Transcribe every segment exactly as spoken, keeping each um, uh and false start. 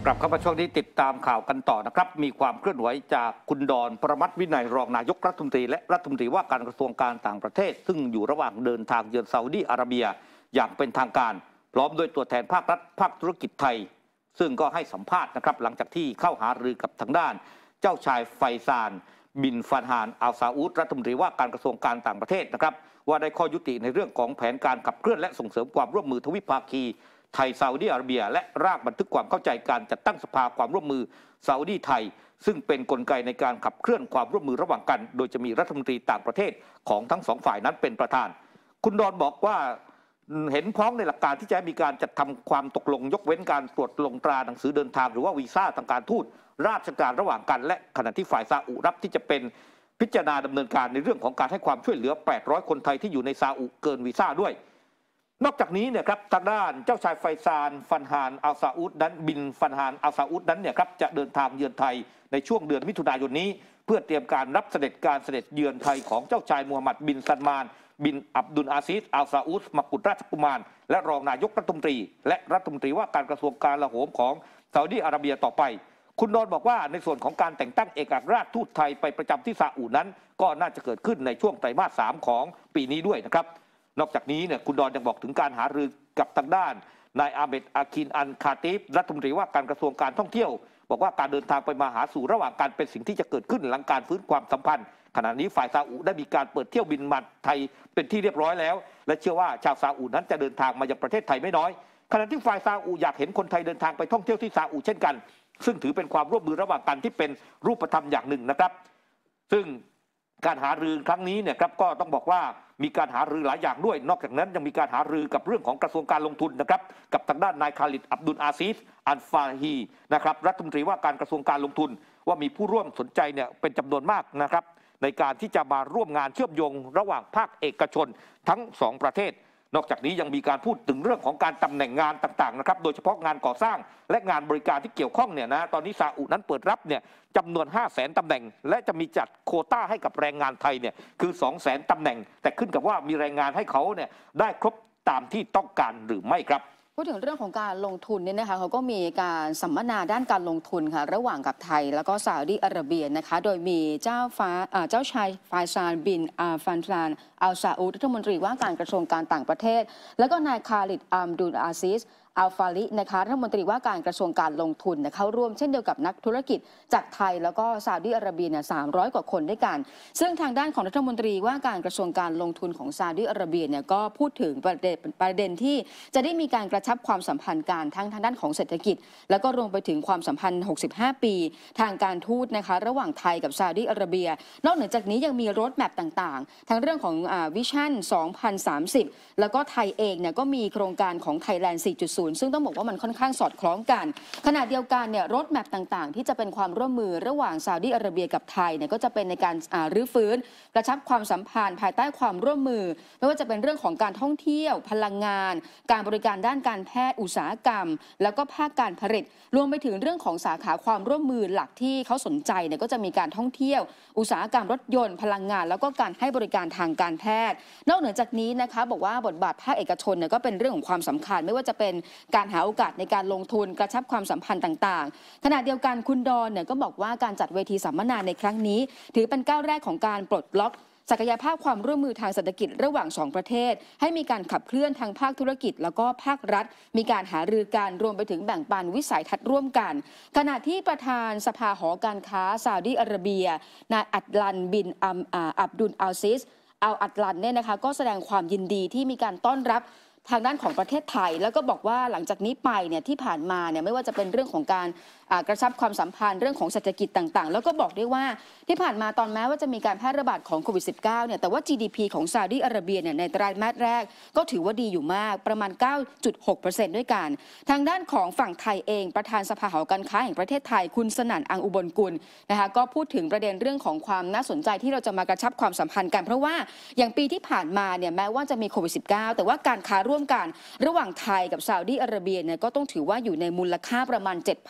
กลับเข้ามาช่วงนี้ติดตามข่าวกันต่อนะครับมีความเคลื่อนไหวจากคุณดอนประมัติวินัยรองนายกรัฐมนตรีและรัฐมนตรีว่าการกระทรวงการต่างประเทศซึ่งอยู่ระหว่างเดินทางเยือนซาอุดีอาระเบียอย่างเป็นทางการพร้อมด้วยตัวแทนภาครัฐภาคธุรกิจไทยซึ่งก็ให้สัมภาษณ์นะครับหลังจากที่เข้าหารือกับทางด้านเจ้าชายไฟซานบินฟันฮานอัลซาอุดรัฐมนตรีว่าการกระทรวงการต่างประเทศนะครับว่าได้ข้อยุติในเรื่องของแผนการขับเคลื่อนและส่งเสริมความร่วมมือทวิภาคีไทยซาอุดีอาระเบียและร่างบันทึกความเข้าใจการจัดตั้งสภาความร่วมมือซาอุดีไทยซึ่งเป็นกลไกในการขับเคลื่อนความร่วมมือระหว่างกันโดยจะมีรัฐมนตรีต่างประเทศของทั้งสองฝ่ายนั้นเป็นประธานคุณดอนบอกว่าเห็นพ้องในหลักการที่จะมีการจัดทำความตกลงยกเว้นการตรวจลงตราหนังสือเดินทางหรือว่าวีซ่าทางการทูตราชการระหว่างกันและขณะที่ฝ่ายซาอุรับที่จะเป็นพิจารณาดำเนินการในเรื่องของการให้ความช่วยเหลือแปดร้อยคนไทยที่อยู่ในซาอุเกินวีซ่าด้วยนอกจากนี้เนี่ยครับทางด้านเจ้าชายไฟซานฟันฮานอัลซาอุดนั้นบินฟันฮานอัลซาอุดนั้นเนี่ยครับจะเดินทางเยือนไทยในช่วงเดือนมิถุนายนนี้เพื่อเตรียมการรับเสด็จการเสด็จเยือนไทยของเจ้าชายมูฮัมหมัดบินซัลมานบินอับดุลอาซิสอัลซาอุดมกุฎราชกุมารและรองนายกรัฐมนตรีและรัฐมนตรีว่าการกระทรวงการกลาโหมของซาอุดีอาระเบียต่อไปคุณดอนบอกว่าในส่วนของการแต่งตั้งเอกอัครราชทูตไทยไปประจำที่ซาอุนั้นก็น่าจะเกิดขึ้นในช่วงไตรมาสสามของปีนี้ด้วยนะครับนอกจากนี้เนี่ยคุณดอนยังบอกถึงการหารือกับทางด้านนายอาเมดอาคินอันคาติฟรัฐมนตรีว่าการกระทรวงการท่องเที่ยวบอกว่าการเดินทางไปมาหาสู่ระหว่างการเป็นสิ่งที่จะเกิดขึ้นหลังการฟื้นความสัมพันธ์ขณะนี้ฝ่ายซาอุได้มีการเปิดเที่ยวบินมาไทยเป็นที่เรียบร้อยแล้วและเชื่อว่าชาวซาอุนั้นจะเดินทางมายังประเทศไทยไม่น้อยขณะที่ฝ่ายซาอุอยากเห็นคนไทยเดินทางไปท่องเที่ยวที่ซาอุเช่นกันซึ่งถือเป็นความร่วมมือระหว่างกันที่เป็นรูปธรรมอย่างหนึ่งนะครับซึ่งการหารือครั้งนี้เนี่ยครับก็ต้องบอกว่ามีการหารือหลายอย่างด้วยนอกจากนั้นยังมีการหารือกับเรื่องของกระทรวงการลงทุนนะครับกับทางด้านนายคาลิดอับดุลอาซิสอัลฟาฮีนะครับรัฐมนตรีว่าการกระทรวงการลงทุนว่ามีผู้ร่วมสนใจเนี่ยเป็นจำนวนมากนะครับในการที่จะมาร่วมงานเชื่อมโยงระหว่างภาคเอกชนทั้งสองประเทศนอกจากนี้ยังมีการพูดถึงเรื่องของการตำแหน่งงานต่างๆนะครับโดยเฉพาะงานก่อสร้างและงานบริการที่เกี่ยวข้องเนี่ยนะตอนนี้ซาอุนั้นเปิดรับเนี่ยจำนวน ห้าแสน ตำแหน่งและจะมีจัดโควต้าให้กับแรงงานไทยเนี่ยคือ สองแสน ตำแหน่งแต่ขึ้นกับว่ามีแรงงานให้เขาเนี่ยได้ครบตามที่ต้องการหรือไม่ครับพูดถึงเรื่องของการลงทุนเนี่ยนะคะเขาก็มีการสัมมนาด้านการลงทุนค่ะระหว่างกับไทยแล้วก็ซาอุดีอาระเบียนะคะโดยมีเจ้าฟ้าเจ้าชายไฟซานบินอัลฟันซานอัลซาอุดรัฐมนตรีว่าการกระทรวงการต่างประเทศแล้วก็นายคาลิดอัมดุลอาซิสอัลฟาลินะคะรัฐมนตรีว่าการกระทรวงการลงทุนเข้าร่วมเช่นเดียวกับนักธุรกิจจากไทยแล้วก็ซาอุดีอาระเบียเนี่ยสามร้อยกว่าคนด้วยกันซึ่งทางด้านของรัฐมนตรีว่าการกระทรวงการลงทุนของซาอุดีอาระเบียเนี่ยก็พูดถึงประเด็นประเด็นที่จะได้มีการกระชับความสัมพันธ์กันทั้งทางด้านของเศรษฐกิจแล้วก็รวมไปถึงความสัมพันธ์หกสิบห้าปีทางการทูตนะคะระหว่างไทยกับซาอุดีอาระเบียนอกเหนือจากนี้ยังมีโรดแมปต่างๆทั้งเรื่องของวิชั่นสองพันสามสิบแล้วก็ไทยเองเนี่ยก็มีโครงการของ Thailand สี่จุดศูนย์ ซึ่งต้องบอกว่ามันค่อนข้างสอดคล้องกันขณะเดียวกันเนี่ยรถแมพต่างๆที่จะเป็นความร่วมมือระหว่างซาอุดีอาระเบียกับไทยเนี่ยก็จะเป็นในการรื้อฟื้นกระชับความสัมพันธ์ภายใต้ความร่วมมือไม่ว่าจะเป็นเรื่องของการท่องเที่ยวพลังงานการบริการด้านการแพทย์อุตสาหกรรมแล้วก็ภาคการผลิตรวมไปถึงเรื่องของสาขาความร่วมมือหลักที่เขาสนใจเนี่ยก็จะมีการท่องเที่ยวอุตสาหกรรมรถยนต์พลังงานแล้วก็การให้บริการทางการแพทย์นอกเหนือจากนี้นะคะบอกว่าบทบาทภาคเอกชนเนี่ยก็เป็นเรื่องของความสำคัญไม่ว่าจะเป็นการหาโอกาสในการลงทุนกระชับความสัมพันธ์ต่างๆขณะเดียวกันคุณดอนเนี่ยก็บอกว่าการจัดเวทีสัมมนาในครั้งนี้ถือเป็นก้าวแรกของการปลดล็อกศักยภาพความร่วมมือทางเศรษฐกิจระหว่างสองประเทศให้มีการขับเคลื่อนทางภาคธุรกิจแล้วก็ภาครัฐมีการหารือกันรวมไปถึงแบ่งปันวิสัยทัศน์ร่วมกันขณะที่ประธานสภาหอการค้าซาอุดีอาระเบียนายอัดลันบินอับดุลอัลซิสอัลอัดลันเนี่ยนะคะก็แสดงความยินดีที่มีการต้อนรับทางด้านของประเทศไทยแล้วก็บอกว่าหลังจากนี้ไปเนี่ยที่ผ่านมาเนี่ยไม่ว่าจะเป็นเรื่องของการกระชับความสัมพันธ์เรื่องของเศรษฐกิจต่างๆแล้วก็บอกด้วยว่าที่ผ่านมาตอนแม้ว่าจะมีการแพร่ระบาดของโควิด สิบเก้า เนี่ยแต่ว่า จี ดี พี ของซาอุดีอาระเบียเนี่ยในไตรมาสแรกก็ถือว่าดีอยู่มากประมาณ เก้าจุดหกเปอร์เซ็นต์ ด้วยกันทางด้านของฝั่งไทยเองประธานสภาหอการค้าแห่งประเทศไทยคุณสนั่นอังอุบลกุลนะคะก็พูดถึงประเด็นเรื่องของความน่าสนใจที่เราจะมากระชับความสัมพันธ์กันเพราะว่าอย่างปีที่ผ่านมาเนี่ยแม้ว่าจะมีโควิด สิบเก้า แต่ว่าการค้าร่วมกันระหว่างไทยกับซาอุดีอาระเบียเนี่ยก็ต้องถือว่าอยู่ในมูลค่าประมาณ เจ็ดพันสาม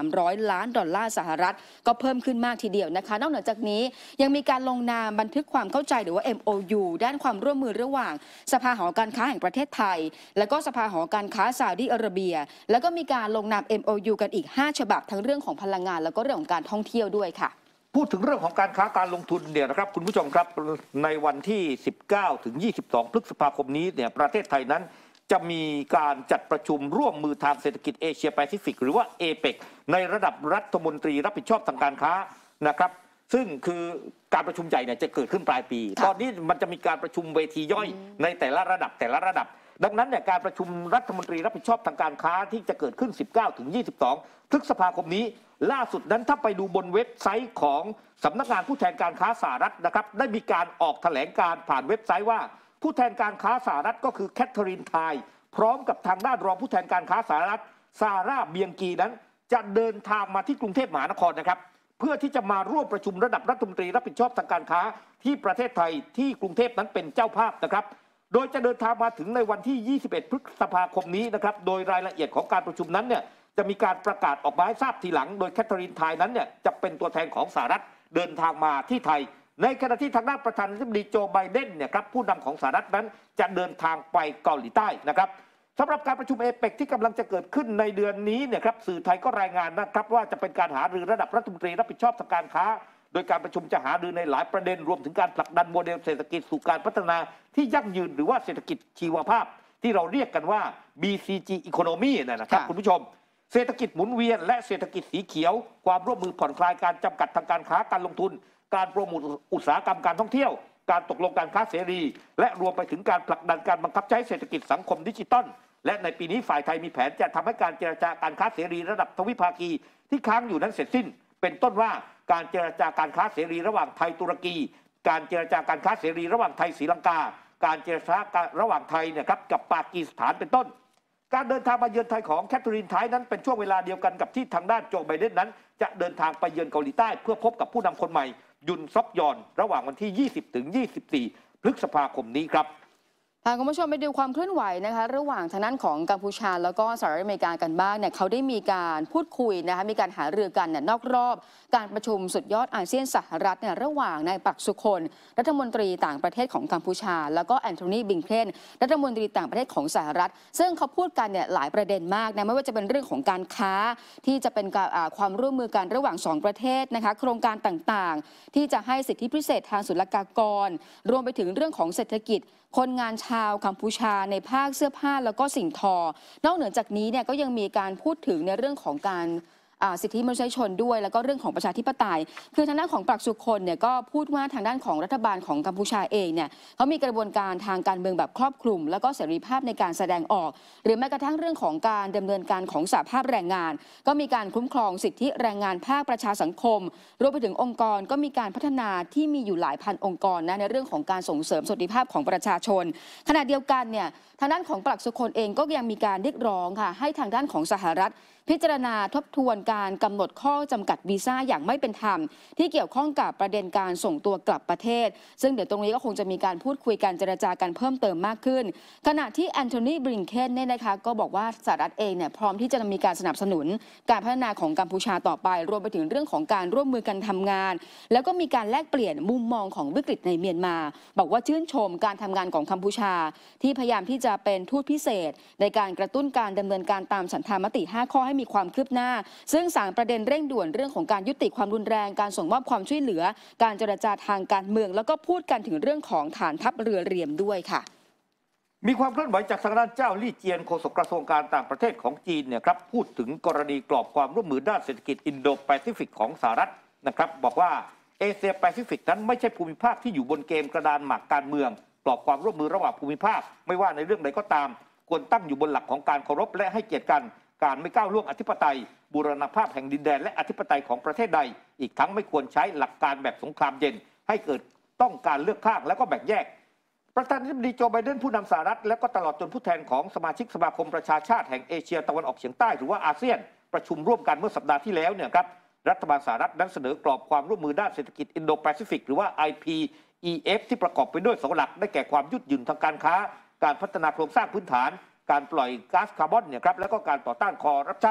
ร้อยล้านดอลลาร์สหรัฐก็เพิ่มขึ้นมากทีเดียวนะคะนอกจากนี้ยังมีการลงนามบันทึกความเข้าใจหรือว่า เอ็ม โอ ยู ด้านความร่วมมือระหว่างสภาหอการค้าแห่งประเทศไทยและก็สภาหอการค้าซาอุดิอาระเบียแล้วก็มีการลงนาม เอ็ม โอ ยู กันอีกห้าฉบับทั้งเรื่องของพลังงานแล้วก็เรื่องของการท่องเที่ยวด้วยค่ะพูดถึงเรื่องของการค้าการลงทุนเนี่ยนะครับคุณผู้ชมครับในวันที่สิบเก้าถึงยี่สิบสองพฤษภาคมนี้เนี่ยประเทศไทยนั้นจะมีการจัดประชุมร่วมมือทางเศรษฐกิจเอเชียแปซิฟิกหรือว่า เอเปก ในระดับรัฐมนตรีรับผิดชอบทางการค้านะครับซึ่งคือการประชุมใหญ่เนี่ยจะเกิดขึ้นปลายปีตอนนี้มันจะมีการประชุมเวทีย่อยในแต่ละระดับแต่ละระดับดังนั้นเนี่ยการประชุมรัฐมนตรีรับผิดชอบทางการค้าที่จะเกิดขึ้นสิบเก้าถึงยี่สิบสองพฤษภาคมนี้ล่าสุดนั้นถ้าไปดูบนเว็บไซต์ของสำนักงานผู้แทนการค้าสหรัฐนะครับได้มีการออกแถลงการผ่านเว็บไซต์ว่าผู้แทนการค้าสหรัฐก็คือแคทเธอรีนไทน์พร้อมกับทางด้านรองผู้แทนการค้าสหรัฐซาร่าเบียงกีนั้นจะเดินทางมาที่กรุงเทพมหานครนะครับเพื่อที่จะมาร่วมประชุมระดับรัฐมนตรีรับผิดชอบทางการค้าที่ประเทศไทยที่กรุงเทพนั้นเป็นเจ้าภาพนะครับโดยจะเดินทางมาถึงในวันที่ยี่สิบเอ็ดพฤษภาคมนี้นะครับโดยรายละเอียดของการประชุมนั้นเนี่ยจะมีการประกาศออกมาให้ทราบทีหลังโดยแคทเธอรีนไทน์นั้นเนี่ยจะเป็นตัวแทนของสหรัฐเดินทางมาที่ไทยในขณะที่ทางด้านประธานาธิบดีโจไบเดนเนี่ยครับผู้นำของสหรัฐนั้นจะเดินทางไปเกาหลีใต้นะครับสำหรับการประชุมเอเปกที่กำลังจะเกิดขึ้นในเดือนนี้เนี่ยครับสื่อไทยก็รายงานนะครับว่าจะเป็นการหารือระดับรัฐมนตรีรับผิดชอบทางการค้าโดยการประชุมจะหารือในหลายประเด็นรวมถึงการผลักดันโมเดลเศรษฐกิจสู่การพัฒนาที่ยั่งยืนหรือว่าเศรษฐกิจชีวภาพที่เราเรียกกันว่า บี ซี จี Economy นะครับคุณผู้ชมเศรษฐกิจหมุนเวียนและเศรษฐกิจสีเขียวความร่วมมือผ่อนคลายการจำกัดทางการค้าการลงทุนการโปรโมทอุตสาหกรรมการท่องเที่ยวการตกลงการค้าเสรีและรวมไปถึงการผลักดันการบังคับใช้เศรษฐกิจสังคมดิจิทัลและในปีนี้ฝ่ายไทยมีแผนจะทำให้การเจรจาการค้าเสรีระดับทวิภาคีที่ค้างอยู่นั้นเสร็จสิ้นเป็นต้นว่าการเจรจาการค้าเสรีระหว่างไทยตุรกีการเจรจาการค้าเสรีระหว่างไทยศรีลังกาการเจรจาระหว่างไทยเนี่ยครับกับปากีสถานเป็นต้นการเดินทางมาเยือนไทยของแคทเธอรีนไทน์นั้นเป็นช่วงเวลาเดียวกันกับที่ทางด้านโจไบเดนนั้นจะเดินทางไปเยือนเกาหลีใต้เพื่อพบกับผู้นำคนใหม่ยุนซอกยอนระหว่างวันที่ยี่สิบถึงยี่สิบสี่พฤษภาคมนี้ครับพาคุณผู้ชมไปดูความเคลื่อนไหวนะคะระหว่างทางด้านของกัมพูชาแล้วก็สหรัฐอเมริกากันบ้างเนี่ยเขาได้มีการพูดคุยนะคะมีการหารือกันเนี่ยนอกรอบการประชุมสุดยอดอาเซียนสหรัฐเนี่ยระหว่างนายปักสุคนรัฐมนตรีต่างประเทศของกัมพูชาแล้วก็แอนโทนีบิงเคนรัฐมนตรีต่างประเทศของสหรัฐซึ่งเขาพูดกันเนี่ยหลายประเด็นมากนะไม่ว่าจะเป็นเรื่องของการค้าที่จะเป็นความร่วมมือกันระหว่างสองประเทศนะคะโครงการต่างๆที่จะให้สิทธิพิเศษทางศุลกากรรวมไปถึงเรื่องของเศรษฐกิจคนงานชาวกัมพูชาในภาคเสื้อผ้าแล้วก็สิ่งทอนอกเหนือจากนี้เนี่ยก็ยังมีการพูดถึงในเรื่องของการสิทธิมนุษยชนด้วยแล้วก็เรื่องของประชาธิปไตยคือทางด้านของปรักสุคนเนี่ยก็พูดว่าทางด้านของรัฐบาลของกัมพูชาเองเนี่ยเขามีกระบวนการทางการเมืองแบบครอบคลุมแล้วก็เสรีภาพในการแสดงออกหรือแม้กระทั่งเรื่องของการดำเนินการของสหภาพแรงงานก็มีการคุ้มครองสิทธิแรงงานภาคประชาสังคมรวมไปถึงองค์กรก็มีการพัฒนาที่มีอยู่หลายพันองค์กรนะในเรื่องของการส่งเสริมสวัสดิภาพของประชาชนขณะเดียวกันเนี่ยทางด้านของปรักสุคนเองก็ยังมีการเรียกร้องค่ะให้ทางด้านของสหรัฐพิจารณาทบทวนการกำหนดข้อจำกัดวีซ่าอย่างไม่เป็นธรรมที่เกี่ยวข้องกับประเด็นการส่งตัวกลับประเทศซึ่งเดี๋ยวตรงนี้ก็คงจะมีการพูดคุยกันเจรจากันเพิ่มเติมมากขึ้นขณะที่แอนโทนีบริงเคนเนี่ยนะคะก็บอกว่าสหรัฐเองเนี่ยพร้อมที่จะมีการสนับสนุนการพัฒนาของกัมพูชาต่อไปรวมไปถึงเรื่องของการร่วมมือกันทำงานแล้วก็มีการแลกเปลี่ยนมุมมองของวิกฤตในเมียนมาบอกว่าชื่นชมการทำงานของกัมพูชาที่พยายามที่จะเป็นทูตพิเศษในการกระตุ้นการดำเนินการตามฉันทามติห้าข้อให้มีความคืบหน้าซึ่งสามประเด็นเร่งด่วนเรื่องของการยุติความรุนแรงการส่งมอบความช่วยเหลือการเจรจาทางการเมืองแล้วก็พูดกันถึงเรื่องของฐานทัพเรือเรียมด้วยค่ะมีความเคลื่อนไหวจากทางด้านเจ้าลี่เจียนโฆษกกระทรวงการต่างประเทศของจีนเนี่ยครับพูดถึงกรณีกรอบความร่วมมือด้านเศรษฐกิจอินโดแปซิฟิกของสหรัฐนะครับบอกว่าเอเชียแปซิฟิกนั้นไม่ใช่ภูมิภาคที่อยู่บนเกมกระดานหมากการเมืองกรอบความร่วมมือระหว่างภูมิภาคไม่ว่าในเรื่องใดก็ตามควรตั้งอยู่บนหลักของการเคารพและให้เกียรติกันการไม่ก้าวล่วงอธิปไตยบูรณภาพแห่งดินแดนและอธิปไตยของประเทศใดอีกทั้งไม่ควรใช้หลักการแบบสงครามเย็นให้เกิดต้องการเลือกข้างแล้วก็แบ่งแยกประธานาธิบดีโจไบเดนผู้นำสหรัฐและก็ตลอดจนผู้แทนของสมาชิกสมาคมประชาชาติแห่งเอเชียตะวันออกเฉียงใต้หรือว่าอาเซียนประชุมร่วมกันเมื่อสัปดาห์ที่แล้วเนี่ยครับรัฐบาลสหรัฐนั้นเสนอกรอบความร่วมมือด้านเศรษฐกิจอินโดแปซิฟิกหรือว่า ไอ พี อี เอฟ ที่ประกอบไปด้วยเสาหลักได้แก่ความยืดหยุ่นทางการค้าการพัฒนาโครงสร้างพื้นฐานการปล่อยก๊าซคาร์บอนเนี่ยครับแล้วก็การต่อต้านคอร์รัปชัน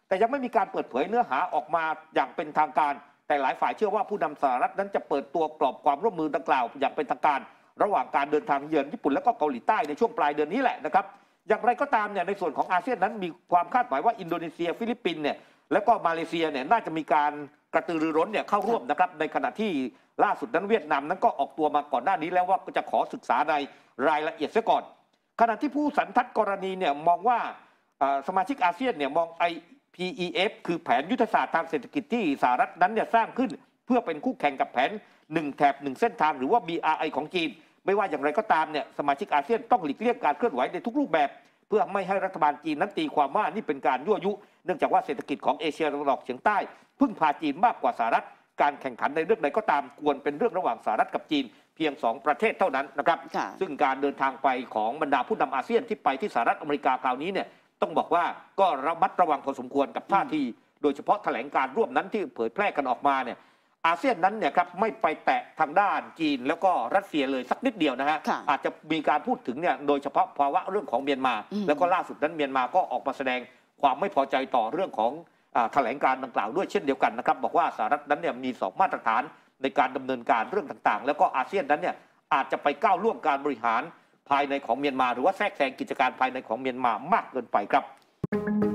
แต่ยังไม่มีการเปิดเผยเนื้อหาออกมาอย่างเป็นทางการแต่หลายฝ่ายเชื่อว่าผู้นำสหรัฐนั้นจะเปิดตัวกรอบความร่วมมือดังกล่าวอย่างเป็นทางการระหว่างการเดินทางเยือนญี่ปุ่นและก็เกาหลีใต้ในช่วงปลายเดือนนี้แหละนะครับอย่างไรก็ตามเนี่ยในส่วนของอาเซียนนั้นมีความคาดหมายว่าอินโดนีเซียฟิลิปปินส์เนี่ยและก็มาเลเซียเนี่ยน่าจะมีการกระตือรือร้นเนี่ยเข้าร่วมนะครับในขณะที่ล่าสุดนั้นเวียดนามนั้นก็ออกตัวมาก่อนหน้านี้แล้วว่าจะขอศึกษาในรายละเอียดเสียก่อนขณะที่ผู้สันทัดกรณีเนี่ยมองว่าสมาชิกอาเซียนเนี่ยมอง ไอ พี อี เอฟ คือแผนยุทธศาสตร์ทางเศรษฐกิจที่สหรัฐนั้นเนี่ยสร้างขึ้นเพื่อเป็นคู่แข่งกับแผนหนึ่งแถบหนึ่งเส้นทางหรือว่า บี อาร์ ไอ ของจีนไม่ว่าอย่างไรก็ตามเนี่ยสมาชิกอาเซียนต้องหลีกเลี่ยงการเคลื่อนไหวในทุกรูปแบบเพื่อไม่ให้รัฐบาลจีนนั้นตีความว่านี่เป็นการยั่วยุเนื่องจากว่าเศรษฐกิจของเอเชียตะวันออกเฉียงใต้พึ่งพาจีนมากกว่าสหรัฐการแข่งขันในเรื่องใดก็ตามควรเป็นเรื่องระหว่างสหรัฐกับจีนเพียงสองประเทศเท่านั้นนะครับซึ่งการเดินทางไปของบรรดาผู้นำอาเซียนที่ไปที่สหรัฐอเมริกาคราวนี้เนี่ยต้องบอกว่าก็ระมัดระวังพอสมควรกับท่าทีโดยเฉพาะแถลงการร่วมนั้นที่เผยแพร่กันออกมาเนี่ยอาเซียนนั้นเนี่ยครับไม่ไปแตะทางด้านจีนแล้วก็รัสเซียเลยสักนิดเดียวนะฮะอาจจะมีการพูดถึงเนี่ยโดยเฉพาะภาวะเรื่องของเมียนมาแล้วก็ล่าสุดนั้นเมียนมาก็ออกมาแสดงความไม่พอใจต่อเรื่องของแถลงการดังกล่าวด้วยเช่นเดียวกันนะครับบอกว่าสหรัฐนั้นเนี่ยมีสองมาตรฐานในการดำเนินการเรื่องต่างๆแล้วก็อาเซียนนั้นเนี่ยอาจจะไปก้าวล่วงการบริหารภายในของเมียนมาหรือว่าแทรกแซงกิจการภายในของเมียนมามากเกินไปครับ